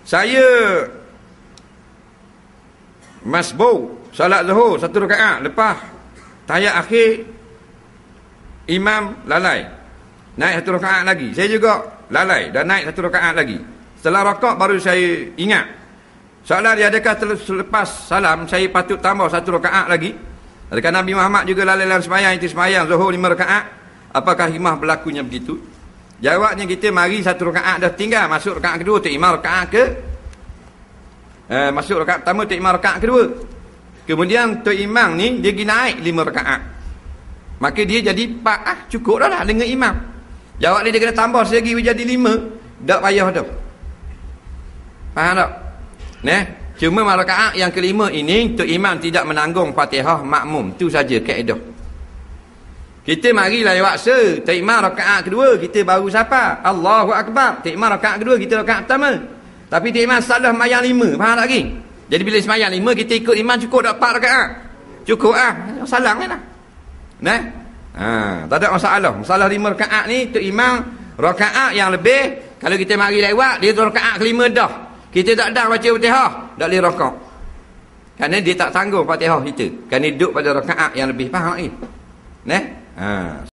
saya masbuk salat zuhur 1 rakaat, lepas tahiyat akhir imam lalai, naik 1 rakaat lagi. Saya juga lalai dan naik 1 rakaat lagi. Setelah rakaat baru saya ingat, soalan dia, adakah selepas salam saya patut tambah 1 rakaat lagi? Adakah Nabi Muhammad juga lalai dalam sembahyang itu, sembahyang zuhur 5 rakaat? Apakah hikmah berlakunya begitu? Jawabnya, kita mari 1 rakaat dah tinggal, masuk rakaat kedua, tok imam rakaat ke masuk rakaat pertama, tok imam rakaat kedua. Kemudian tok imam ni dia pergi naik 5 rakaat. Maka dia jadi 4 cukup dah dengan imam. Jawab dia kena tambah selagi jadi 5, tak payah dah. Faham tak? Nah, cuma rakaat yang kelima ini tok imam tidak menanggung Fatihah makmum, tu saja kaedah. Kita mari lewat tok imam rakaat kedua, kita baru siapa? Allahu Akbar. Tok imam rakaat kedua, kita rakaat pertama. Tapi tok imam salah sembahyang 5, faham tak lagi? Jadi bila sembahyang 5, kita ikut imam cukup tak 4 rakaat? Cukup salam kan lah. Nah, tak ada masalah. Masalah 5 rakaat ni tok imam rakaat yang lebih, kalau kita mari lewat dia tu rakaat kelima dah, kita tak dah baca Fatihah, tak boleh rakaat. Kerana dia tak tanggung Fatihah kita. Kerana duduk pada rakaat yang lebih, faham lagi? Nah,